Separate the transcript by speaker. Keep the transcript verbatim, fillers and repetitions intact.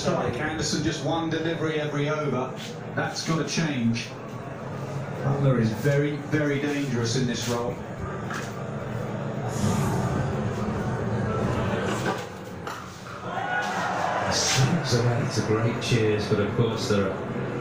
Speaker 1: strike. Anderson just one delivery every over. That's got to change. Butler is very, very dangerous in this role.
Speaker 2: So it's a great cheers, but of course there are